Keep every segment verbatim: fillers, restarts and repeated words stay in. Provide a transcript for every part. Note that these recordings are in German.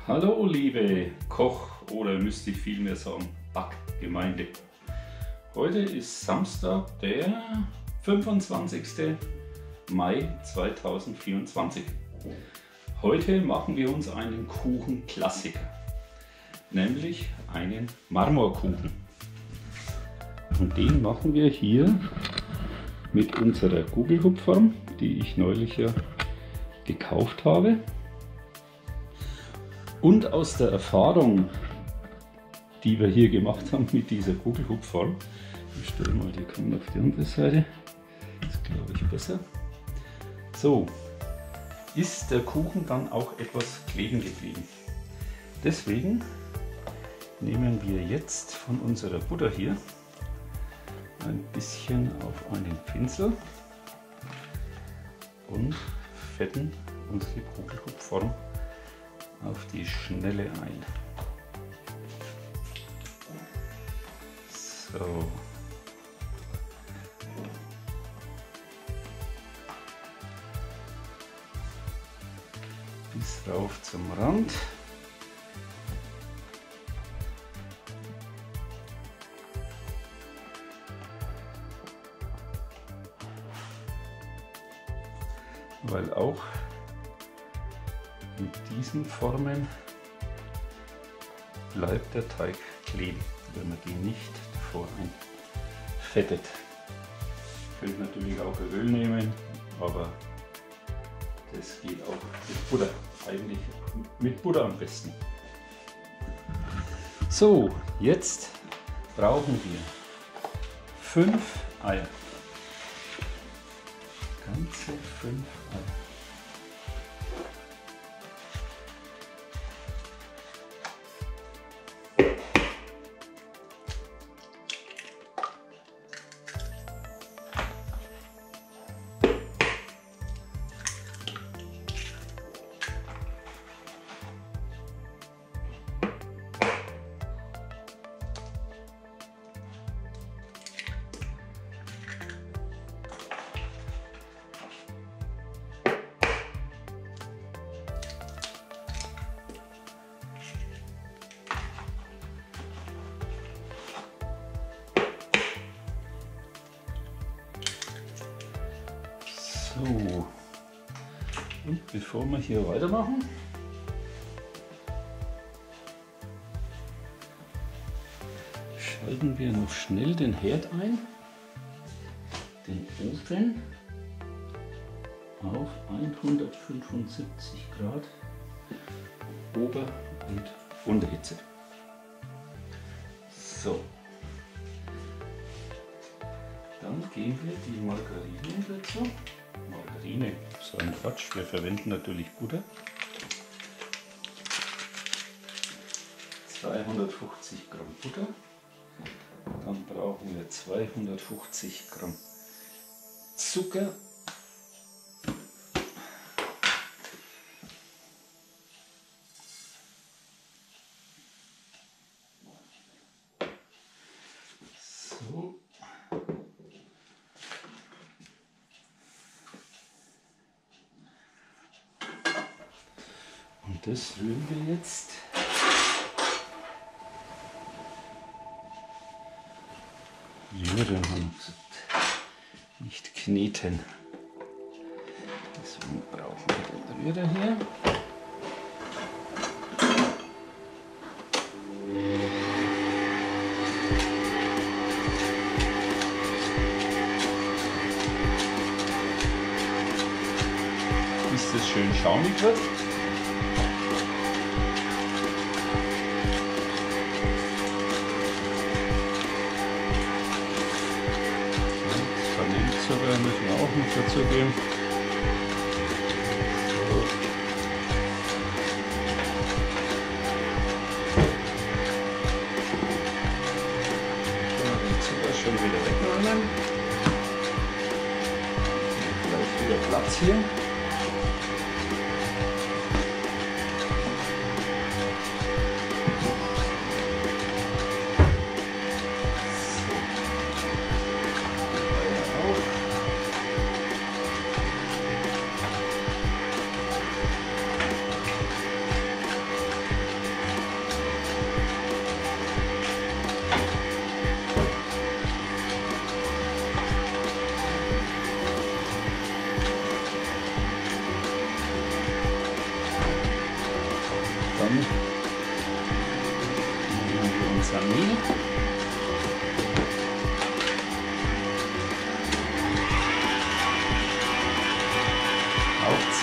Hallo liebe Koch oder müsste ich vielmehr sagen Backgemeinde. Heute ist Samstag, der fünfundzwanzigste Mai zweitausendvierundzwanzig. Heute machen wir uns einen Kuchenklassiker, nämlich einen Marmorkuchen. Und den machen wir hier mit unserer Gugelhupfform, die ich neulich ja gekauft habe. Und aus der Erfahrung, die wir hier gemacht haben mit dieser Gugelhupfform, ich stelle mal die Kamera auf die andere Seite, das ist glaube ich besser. So, ist der Kuchen dann auch etwas kleben geblieben. Deswegen nehmen wir jetzt von unserer Butter hier ein bisschen auf einen Pinsel und fetten unsere Gugelhupfform auf die Schnelle ein. So. Bis rauf zum Rand. Weil auch mit diesen Formen bleibt der Teig kleben, wenn man die nicht davor einfettet. Ihr könnt natürlich auch Öl nehmen, aber das geht auch mit Butter, eigentlich mit Butter am besten. So, jetzt brauchen wir fünf Eier, ganze fünf Eier. So, und bevor wir hier weitermachen, schalten wir noch schnell den Herd ein, den Ofen auf hundertfünfundsiebzig Grad Ober- und Unterhitze. So. Dann geben wir die Margarine dazu. Margarine, so ein Quatsch, wir verwenden natürlich Butter. zweihundertfünfzig Gramm Butter. Dann brauchen wir zweihundertfünfzig Gramm Zucker. So. Und das rühren wir jetzt rühren, haben wir gesagt, nicht kneten. Deswegen brauchen wir den Rührer hier. Bis das schön schaumig wird. Vanillezucker müssen wir auch noch dazu geben. So. Den Zucker schon wieder wegräumen. Gleich wieder Platz hier.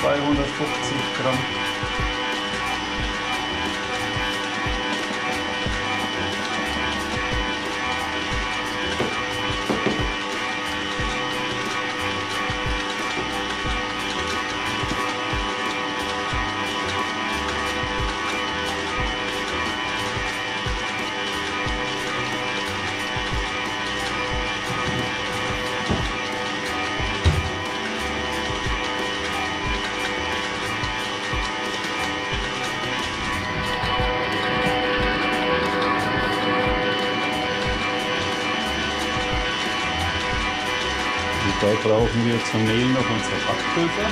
zweihundertfünfzig Gramm. Da brauchen wir zum Mehl noch unser Backpulver.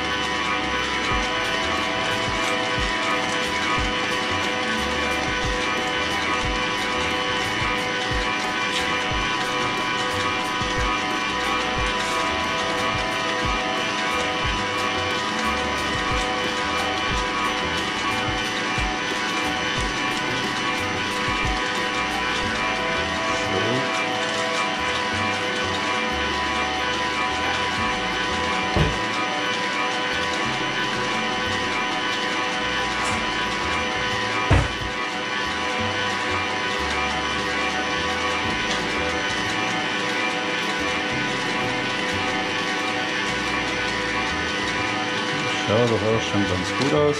Ja, das schaut schon ganz gut aus.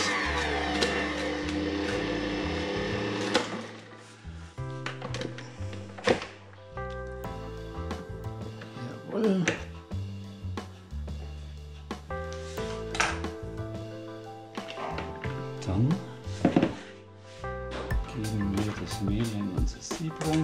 Jawohl. Dann geben wir das Mehl in unser Sieb rein.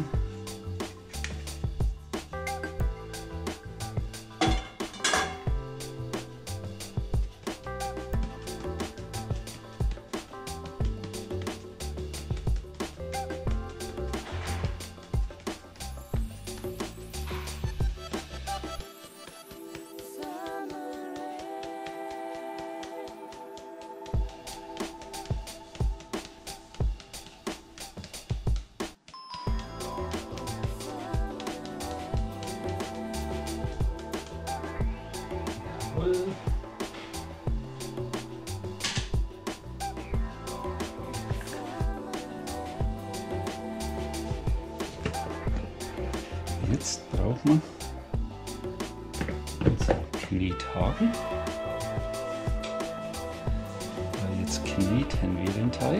Jetzt brauchen wir unseren Knethaken. Weil jetzt kneten wir den Teig.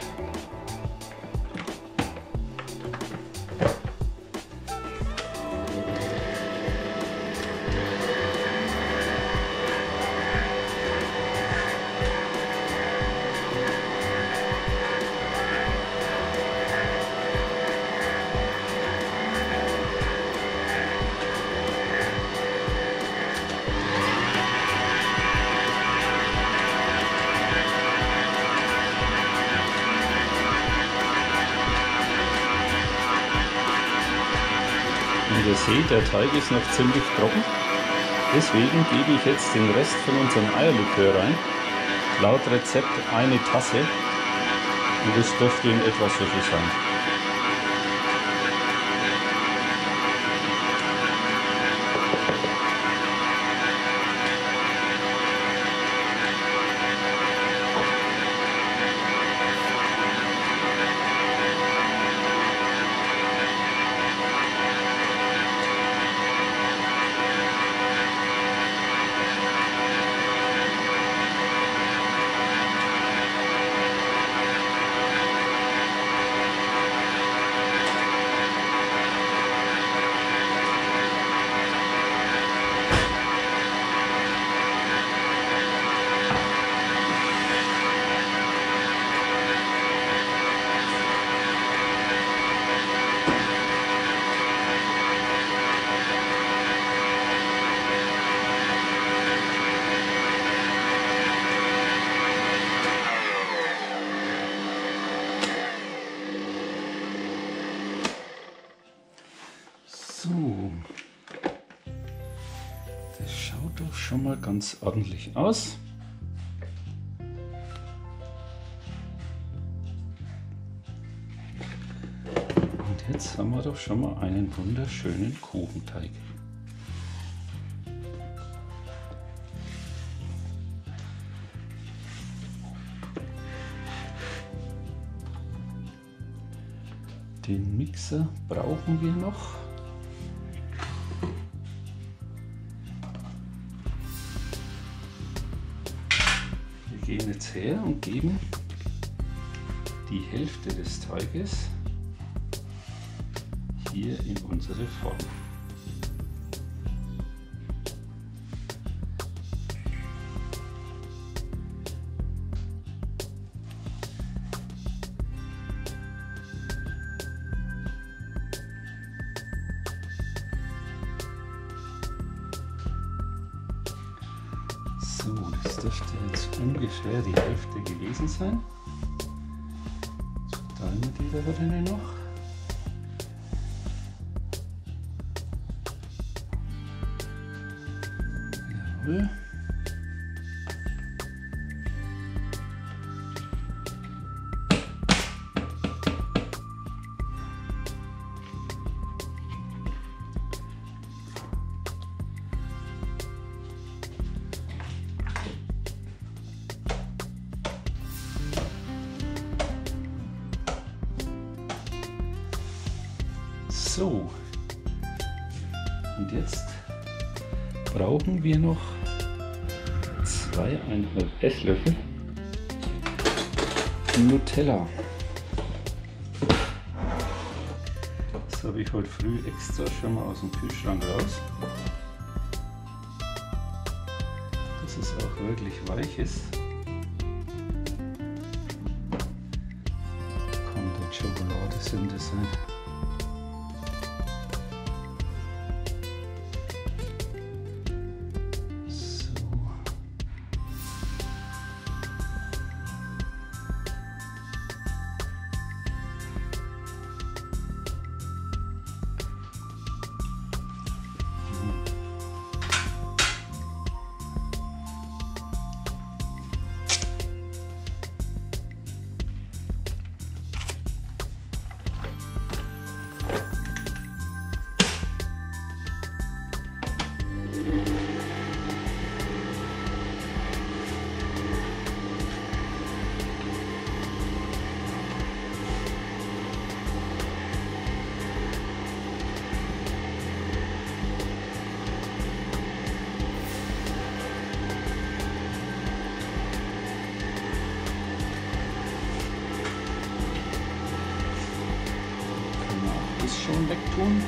Und ihr seht, der Teig ist noch ziemlich trocken. Deswegen gebe ich jetzt den Rest von unserem Eierlikör rein. Laut Rezept eine Tasse. Und das dürfte in etwa so viel sein. So, das schaut doch schon mal ganz ordentlich aus. Und jetzt haben wir doch schon mal einen wunderschönen Kuchenteig. Den Mixer brauchen wir noch. Wir gehen jetzt her und geben die Hälfte des Teiges hier in unsere Form. So, das dürfte jetzt ungefähr die Hälfte gewesen sein. Jetzt verteilen wir die da drinnen noch. Jawohl. So, und jetzt brauchen wir noch zweieinhalb Esslöffel Nutella. Das habe ich heute früh extra schon mal aus dem Kühlschrank raus, dass es auch wirklich weich ist. Kann die Schokolade Sünde sein. Schon wegtun.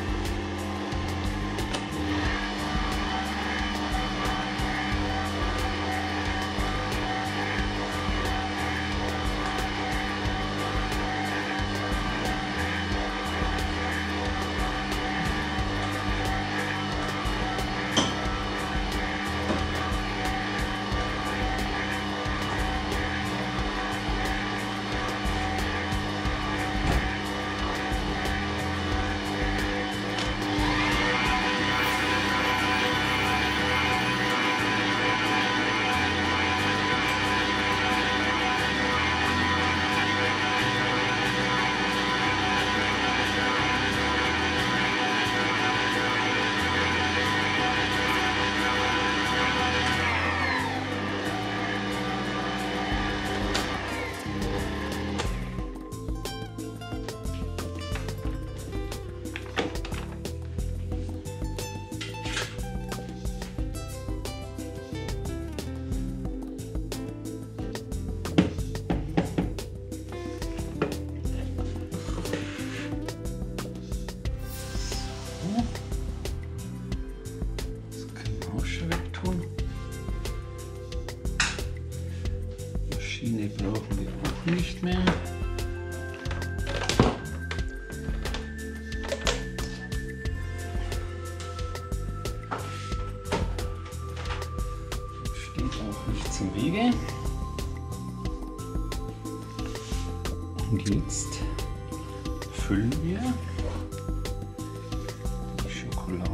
Maschine brauchen wir auch nicht mehr. Steht auch nicht zum Wege. Und jetzt füllen wir die Schokolade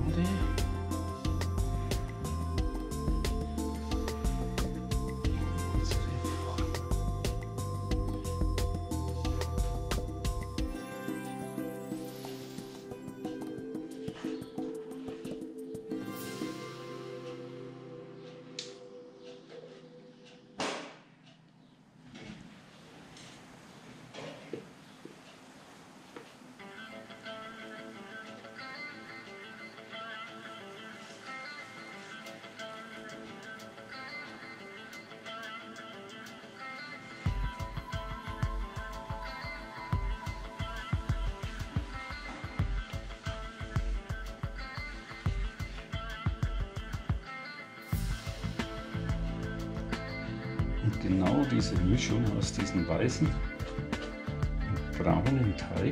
Und genau diese Mischung aus diesem weißen und braunen Teig,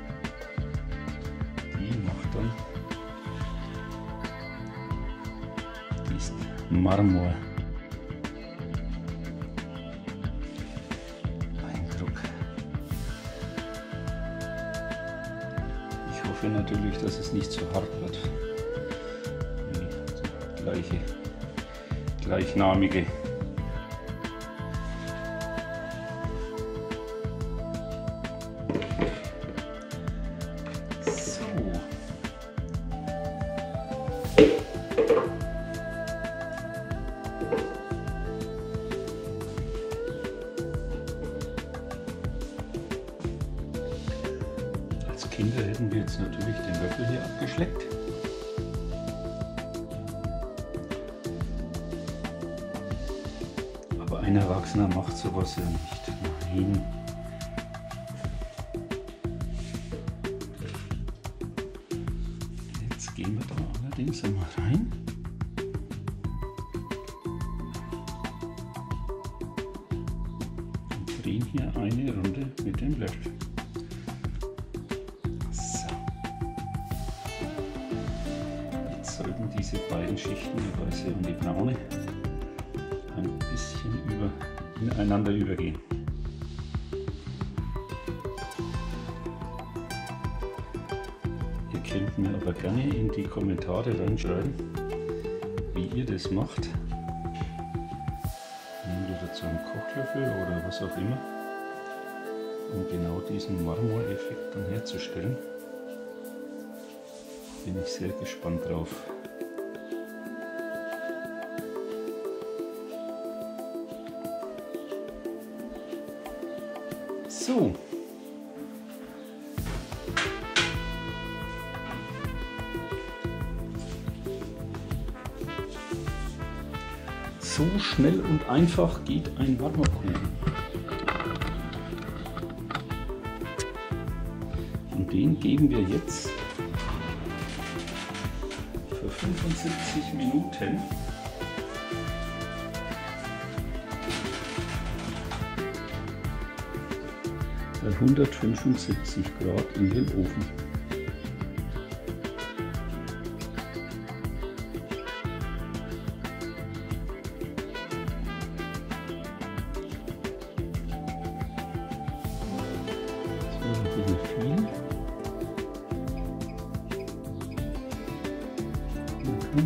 die macht dann diesen Marmor. Ich hoffe natürlich, dass es nicht so hart wird wie die gleiche, gleichnamige. So. Als Kinder hätten wir jetzt natürlich den Löffel hier abgeschleckt. Aber ein Erwachsener macht sowas ja nicht. Nein. Jetzt gehen wir da allerdings einmal rein. Und drehen hier eine Runde mit dem Löffel. Sollten diese beiden Schichten, die weiße und die braune, ein bisschen über, ineinander übergehen. Ihr könnt mir aber gerne in die Kommentare reinschreiben, wie ihr das macht. Nehmt ihr dazu einen Kochlöffel oder was auch immer, um genau diesen Marmoreffekt dann herzustellen. Bin ich sehr gespannt drauf. So. So schnell und einfach geht ein Marmorkuchen. Und den geben wir jetzt für fünfundsiebzig Minuten bei hundertfünfundsiebzig Grad in den Ofen. So, ein bisschen viel. Okay.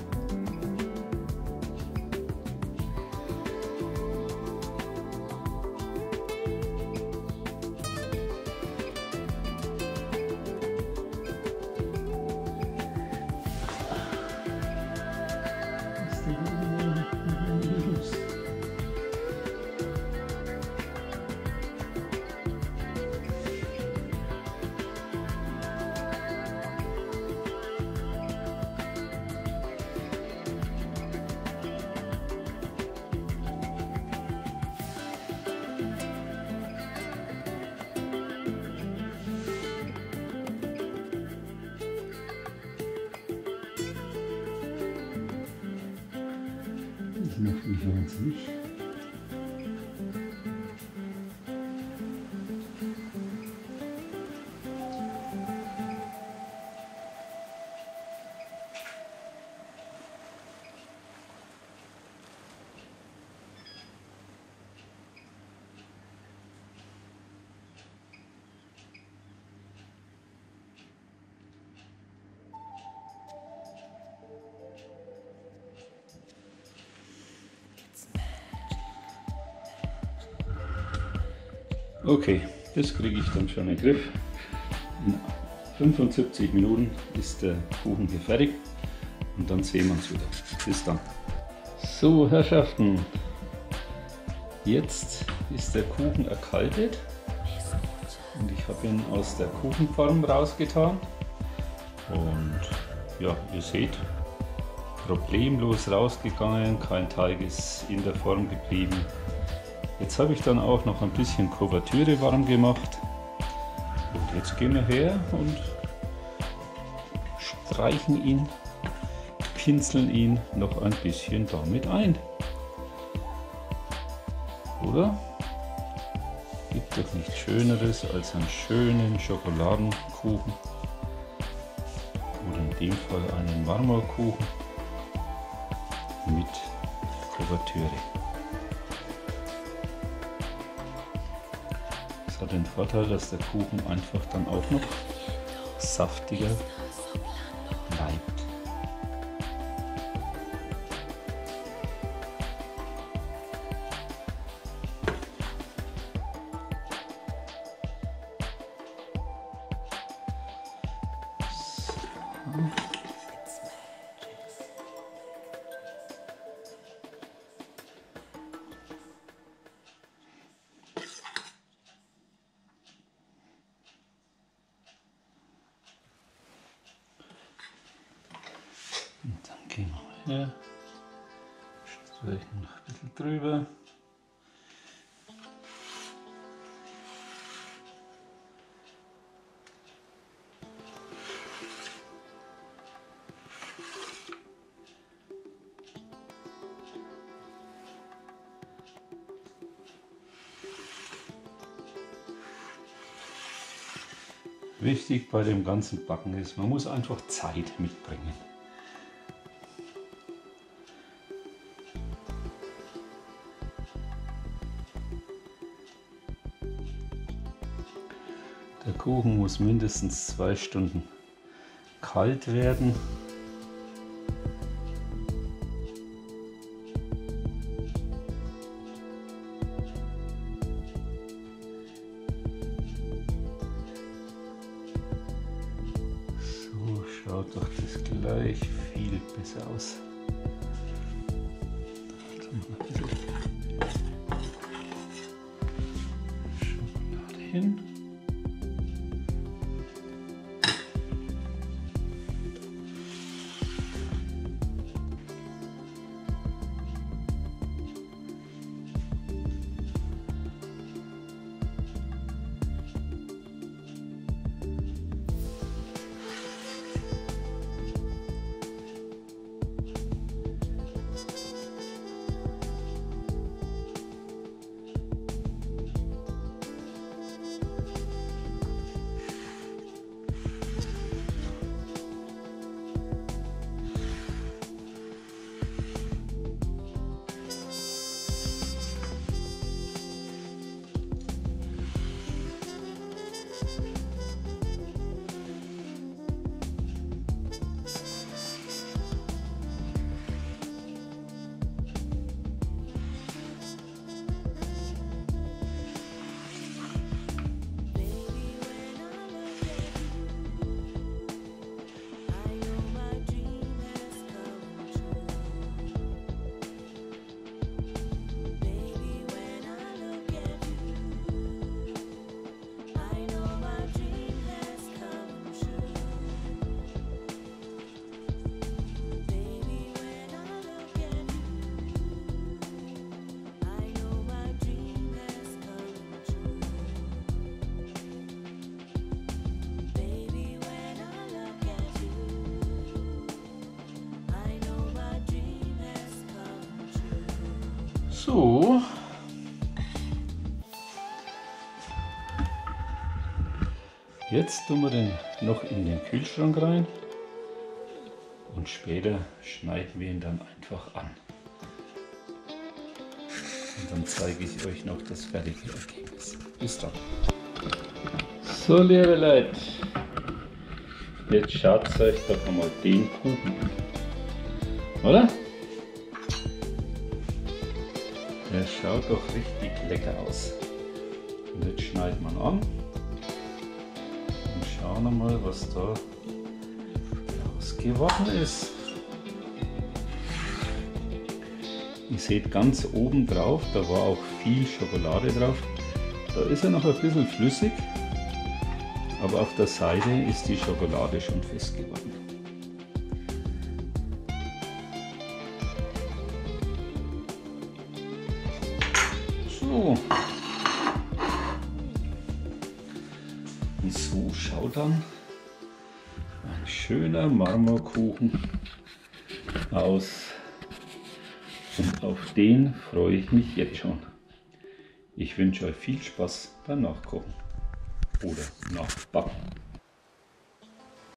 Noch nicht ganz nicht. Okay, das kriege ich dann schon in den Griff. In fünfundsiebzig Minuten ist der Kuchen hier fertig und dann sehen wir uns wieder. Bis dann. So, Herrschaften, jetzt ist der Kuchen erkaltet und ich habe ihn aus der Kuchenform rausgetan. Und ja, ihr seht, problemlos rausgegangen, kein Teig ist in der Form geblieben. Jetzt habe ich dann auch noch ein bisschen Kuvertüre warm gemacht und jetzt gehen wir her und streichen ihn, pinseln ihn noch ein bisschen damit ein. Oder? Gibt doch nichts Schöneres als einen schönen Schokoladenkuchen. Oder in dem Fall einen Marmorkuchen mit Kuvertüre. Das hat den Vorteil, dass der Kuchen einfach dann auch noch saftiger bleibt. Und dann gehen wir her, streichen noch ein bisschen drüber. Wichtig bei dem ganzen Backen ist, man muss einfach Zeit mitbringen. Der Kuchen muss mindestens zwei Stunden kalt werden. So schaut doch das gleich viel besser aus. Da tun wir ein bisschen Schokolade hin. So. Jetzt tun wir den noch in den Kühlschrank rein und später schneiden wir ihn dann einfach an. Und dann zeige ich euch noch das fertige Ergebnis. Bis dann. So, liebe Leute, jetzt schaut euch doch einmal den Kuchen an. Oder? Der schaut doch richtig lecker aus. Und jetzt schneidet man an und schauen wir mal, was da draus geworden ist. Ihr seht ganz oben drauf, da war auch viel Schokolade drauf. Da ist er noch ein bisschen flüssig, aber auf der Seite ist die Schokolade schon fest geworden. So. Und so schaut dann ein schöner Marmorkuchen aus. Und auf den freue ich mich jetzt schon. Ich wünsche euch viel Spaß beim Nachkochen oder Nachbacken.